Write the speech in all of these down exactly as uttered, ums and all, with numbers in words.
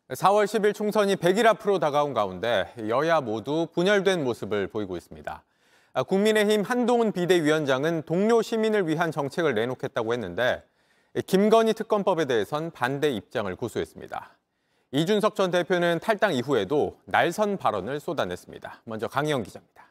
사월 십일 총선이 백 일 앞으로 다가온 가운데 여야 모두 분열된 모습을 보이고 있습니다. 국민의힘 한동훈 비대위원장은 동료 시민을 위한 정책을 내놓겠다고 했는데 김건희 특검법에 대해선 반대 입장을 고수했습니다. 이준석 전 대표는 탈당 이후에도 날선 발언을 쏟아냈습니다. 먼저 강희영 기자입니다.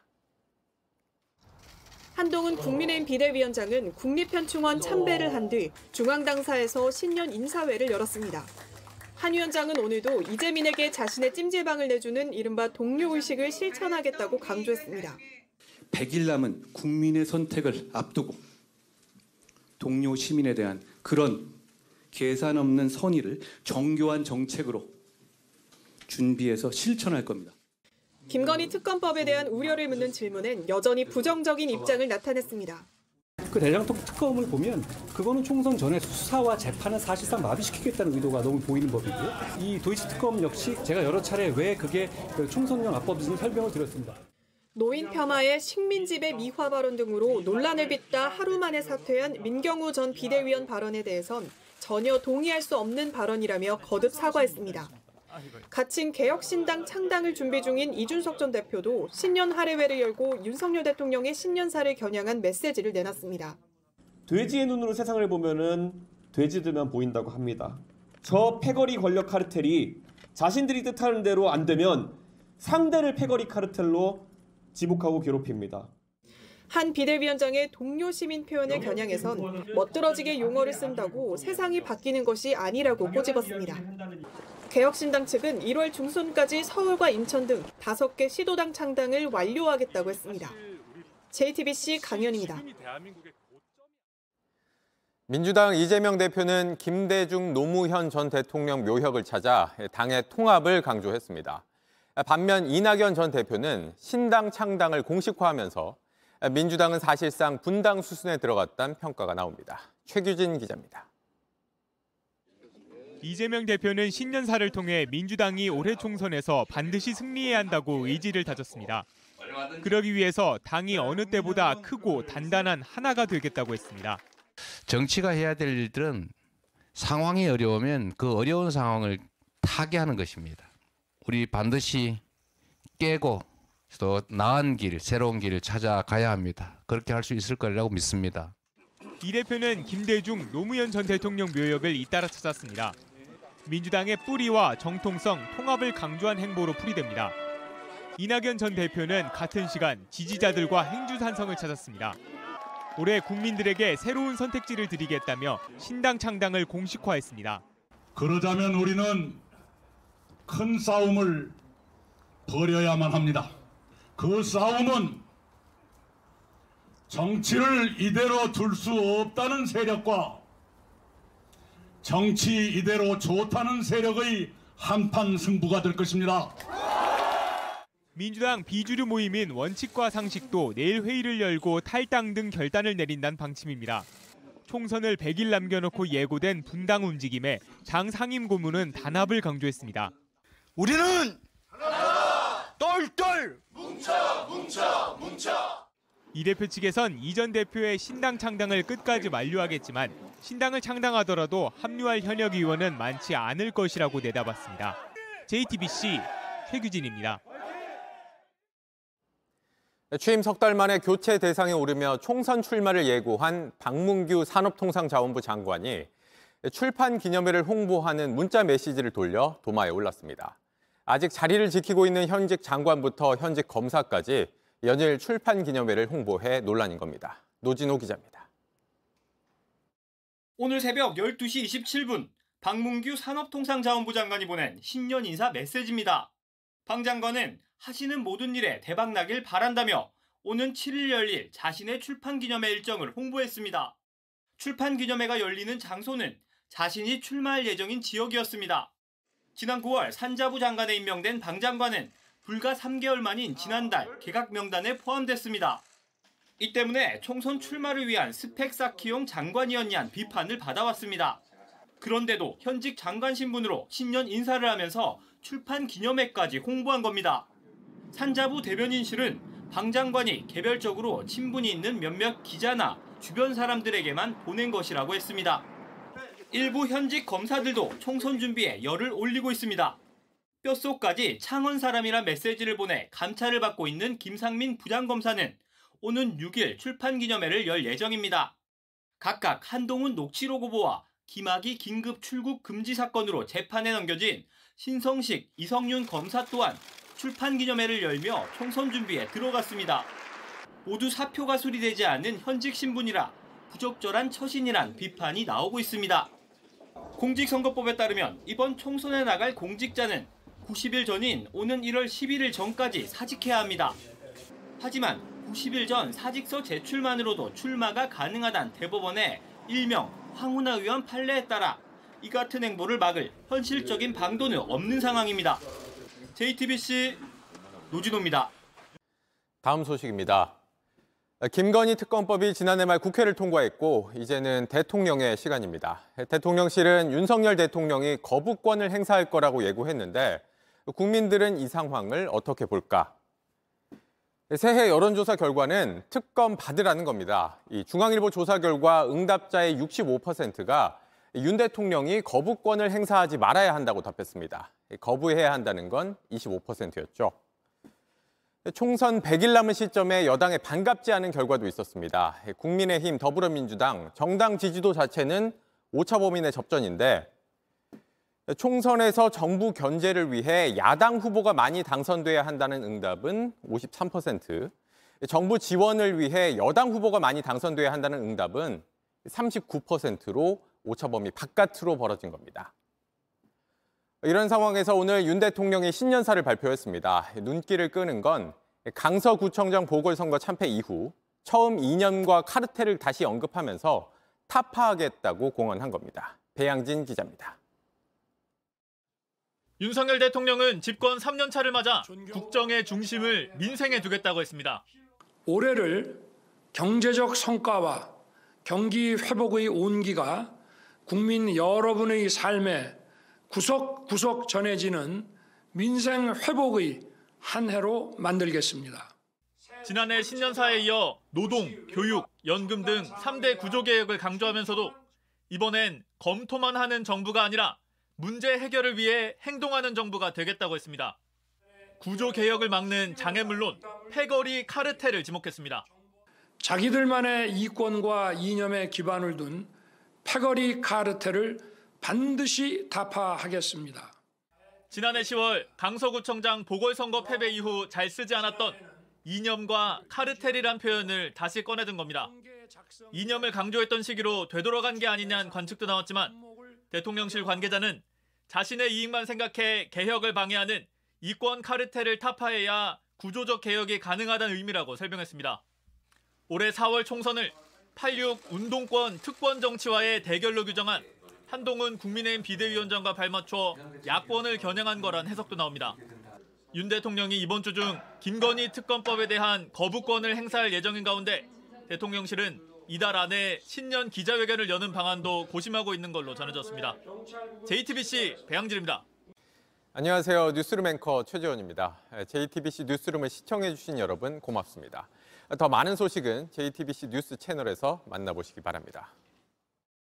한동훈 국민의힘 비대위원장은 국립현충원 참배를 한 뒤 중앙당사에서 신년 인사회를 열었습니다. 한 위원장은 오늘도 이재민에게 자신의 찜질방을 내주는 이른바 동료의식을 실천하겠다고 강조했습니다. 백 일 남은 국민의 선택을 앞두고 동료 시민에 대한 그런 계산 없는 선의를 정교한 정책으로 준비해서 실천할 겁니다. 김건희 특검법에 대한 우려를 묻는 질문엔 여전히 부정적인 입장을 나타냈습니다. 그 대장동 특검을 보면 그거는 총선 전에 수사와 재판을 사실상 마비시키겠다는 의도가 너무 보이는 법이고요. 이 도이치 특검 역시 제가 여러 차례 왜 그게 총선용 합법인지 설명을 드렸습니다. 노인 폄하에 식민지배 미화 발언 등으로 논란을 빚다 하루 만에 사퇴한 민경우 전 비대위원 발언에 대해선 전혀 동의할 수 없는 발언이라며 거듭 사과했습니다. 갇힌 개혁신당 창당을 준비 중인 이준석 전 대표도 신년 할애회를 열고 윤석열 대통령의 신년사를 겨냥한 메시지를 내놨습니다. 돼지의 눈으로 세상을 보면은 돼지들만 보인다고 합니다. 저 패거리 권력 카르텔이 자신들이 뜻하는 대로 안 되면 상대를 패거리 카르텔로 지목하고 괴롭힙니다. 한 비대위원장의 동료 시민 표현을 겨냥해선 멋들어지게 용어를 쓴다고 세상이 바뀌는 것이 아니라고 꼬집었습니다. 개혁신당 측은 일월 중순까지 서울과 인천 등 다섯 개 시도당 창당을 완료하겠다고 했습니다. 제이티비씨 강연입니다. 민주당 이재명 대표는 김대중 노무현 전 대통령 묘역을 찾아 당의 통합을 강조했습니다. 반면 이낙연 전 대표는 신당 창당을 공식화하면서 민주당은 사실상 분당 수순에 들어갔다는 평가가 나옵니다. 최규진 기자입니다. 이재명 대표는 신년사를 통해 민주당이 올해 총선에서 반드시 승리해야 한다고 의지를 다졌습니다. 그러기 위해서 당이 어느 때보다 크고 단단한 하나가 되겠다고 했습니다. 정치가 해야 될 일들은 상황이 어려우면 그 어려운 상황을 타개하는 것입니다. 우리 반드시 깨고 또 나은 길, 새로운 길을 찾아가야 합니다. 그렇게 할 수 있을 거라고 믿습니다. 이 대표는 김대중, 노무현 전 대통령 묘역을 잇따라 찾았습니다. 민주당의 뿌리와 정통성, 통합을 강조한 행보로 풀이됩니다. 이낙연 전 대표는 같은 시간 지지자들과 행주산성을 찾았습니다. 올해 국민들에게 새로운 선택지를 드리겠다며 신당 창당을 공식화했습니다. 그러자면 우리는 큰 싸움을 벌여야만 합니다. 그 싸움은 정치를 이대로 둘 수 없다는 세력과 정치 이대로 좋다는 세력의 한판 승부가 될 것입니다. 민주당 비주류 모임인 원칙과 상식도 내일 회의를 열고 탈당 등 결단을 내린다는 방침입니다. 총선을 백 일 남겨놓고 예고된 분당 움직임에 당 상임 고문은 단합을 강조했습니다. 우리는 하나, 똘똘 뭉쳐 뭉쳐 뭉쳐. 이 대표 측에선 이 전 대표의 신당 창당을 끝까지 만류하겠지만 신당을 창당하더라도 합류할 현역 의원은 많지 않을 것이라고 내다봤습니다. 제이티비씨 최규진입니다. 취임 석 달 만에 교체 대상에 오르며 총선 출마를 예고한 박문규 산업통상자원부 장관이 출판 기념회를 홍보하는 문자 메시지를 돌려 도마에 올랐습니다. 아직 자리를 지키고 있는 현직 장관부터 현직 검사까지 연일 출판 기념회를 홍보해 논란인 겁니다. 노진호 기자입니다. 오늘 새벽 열두 시 이십칠 분 박문규 산업통상자원부 장관이 보낸 신년 인사 메시지입니다. 방 장관은 하시는 모든 일에 대박나길 바란다며 오는 칠 일 열릴 자신의 출판 기념회 일정을 홍보했습니다. 출판 기념회가 열리는 장소는 자신이 출마할 예정인 지역이었습니다. 지난 구월 산자부 장관에 임명된 방 장관은 불과 삼 개월 만인 지난달 개각 명단에 포함됐습니다. 이 때문에 총선 출마를 위한 스펙 쌓기용 장관이었냐는 비판을 받아왔습니다. 그런데도 현직 장관 신분으로 신년 인사를 하면서 출판 기념회까지 홍보한 겁니다. 산자부 대변인실은 방 장관이 개별적으로 친분이 있는 몇몇 기자나 주변 사람들에게만 보낸 것이라고 했습니다. 일부 현직 검사들도 총선 준비에 열을 올리고 있습니다. 뼛속까지 창원 사람이란 메시지를 보내 감찰을 받고 있는 김상민 부장검사는 오는 육 일 출판기념회를 열 예정입니다. 각각 한동훈 녹취록 후보와 김학의 긴급 출국 금지 사건으로 재판에 넘겨진 신성식, 이성윤 검사 또한 출판기념회를 열며 총선 준비에 들어갔습니다. 모두 사표가 수리되지 않은 현직 신분이라 부적절한 처신이란 비판이 나오고 있습니다. 공직선거법에 따르면 이번 총선에 나갈 공직자는 구십 일 전인 오는 일월 십일일 전까지 사직해야 합니다. 하지만 구십 일 전 사직서 제출만으로도 출마가 가능하단 대법원의 일명 황운하 의원 판례에 따라 이 같은 행보를 막을 현실적인 방도는 없는 상황입니다. 제이티비씨 노진호입니다. 다음 소식입니다. 김건희 특검법이 지난해 말 국회를 통과했고 이제는 대통령의 시간입니다. 대통령실은 윤석열 대통령이 거부권을 행사할 거라고 예고했는데 국민들은 이 상황을 어떻게 볼까? 새해 여론조사 결과는 특검 받으라는 겁니다. 이 중앙일보 조사 결과 응답자의 육십오 퍼센트가 윤 대통령이 거부권을 행사하지 말아야 한다고 답했습니다. 거부해야 한다는 건 이십오 퍼센트였죠. 총선 백 일 남은 시점에 여당에 반갑지 않은 결과도 있었습니다. 국민의힘, 더불어민주당, 정당 지지도 자체는 오차 범위 내 접전인데 총선에서 정부 견제를 위해 야당 후보가 많이 당선돼야 한다는 응답은 오십삼 퍼센트, 정부 지원을 위해 여당 후보가 많이 당선돼야 한다는 응답은 삼십구 퍼센트로 오차 범위 바깥으로 벌어진 겁니다. 이런 상황에서 오늘 윤 대통령이 신년사를 발표했습니다. 눈길을 끄는 건 강서구청장 보궐선거 참패 이후 처음 이념과 카르텔을 다시 언급하면서 타파하겠다고 공언한 겁니다. 배양진 기자입니다. 윤석열 대통령은 집권 삼 년 차를 맞아 국정의 중심을 민생에 두겠다고 했습니다. 올해를 경제적 성과와 경기 회복의 온기가 국민 여러분의 삶에 구석구석 전해지는 민생 회복의 한 해로 만들겠습니다. 지난해 신년사에 이어 노동, 교육, 연금 등 삼 대 구조개혁을 강조하면서도 이번엔 검토만 하는 정부가 아니라 문제 해결을 위해 행동하는 정부가 되겠다고 했습니다. 구조개혁을 막는 장애물론 패거리 카르텔을 지목했습니다. 자기들만의 이권과 이념에 기반을 둔 패거리 카르텔을 반드시 타파하겠습니다. 지난해 시월 강서구청장 보궐선거 패배 이후 잘 쓰지 않았던 이념과 카르텔이란 표현을 다시 꺼내든 겁니다. 이념을 강조했던 시기로 되돌아간 게 아니냐는 관측도 나왔지만 대통령실 관계자는 자신의 이익만 생각해 개혁을 방해하는 이권 카르텔을 타파해야 구조적 개혁이 가능하다는 의미라고 설명했습니다. 올해 사월 총선을 팔십육 운동권 특권 정치와의 대결로 규정한 한동훈 국민의힘 비대위원장과 발맞춰 야권을 겨냥한 거란 해석도 나옵니다. 윤 대통령이 이번 주 중 김건희 특검법에 대한 거부권을 행사할 예정인 가운데 대통령실은 이달 안에 신년 기자회견을 여는 방안도 고심하고 있는 걸로 전해졌습니다. 제이티비씨 배양진입니다. 안녕하세요. 뉴스룸 앵커 최재원입니다. 제이티비씨 뉴스룸을 시청해주신 여러분 고맙습니다. 더 많은 소식은 제이티비씨 뉴스 채널에서 만나보시기 바랍니다.